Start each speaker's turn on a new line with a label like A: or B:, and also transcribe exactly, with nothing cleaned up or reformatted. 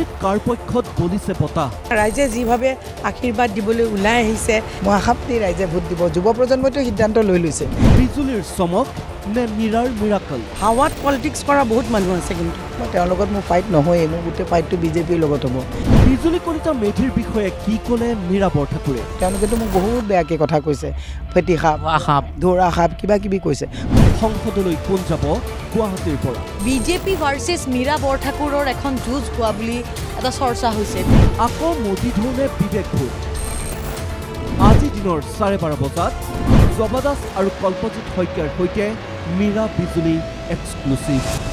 A: ৰাজনীতিত কাৰ পক্ষত বলিছে বঁটা
B: ৰাইজে যিভাৱে আশীৰ্বাদ দিবলৈ ওলাই আহিছে মই আশাপ্তি ৰাইজে ভোট দিব যুৱ প্ৰজন্মটো সিদ্ধান্ত লৈ লৈছে
A: বিজুলীৰ চমক নে মীৰাৰ মিৰাকল
B: হাৱাত পলিটিক্স কৰা বহুত মানুহ আছে কিন্তু তেওঁৰ লগত মোৰ ফাইট নহয়ে মোৰ গোটেই ফাইটটো বিজেপিৰ লগত হ'ব
A: বিজুলী কলিতা মেধিৰ বিষয়ে কি ক'লে মীৰা বৰঠাকুৰে
B: তেওঁলোকেতো মোক বহুত বেয়াকৈ কথা কৈছে ফেটি সাপ সাপ ধৰা সাপ কিবা কিবি কৈছে
A: সংসদলৈ কোন যাব গুৱাহাটীৰ পৰা
C: বিজেপি ভাৰ্চেছ মীৰা বৰঠাকুৰৰ এখন যুঁজ হোৱা বুলি এটা চৰ্চা হৈছে
A: আকৌ মোদী ধৰণে বিবেক ভোট আজি দিনৰ চাৰে বাৰ বজাত জবা দাস আৰু কল্পজিৎ শইকীয়াৰ সৈতে মীৰা বিজুলী এক্সক্লুচিভ।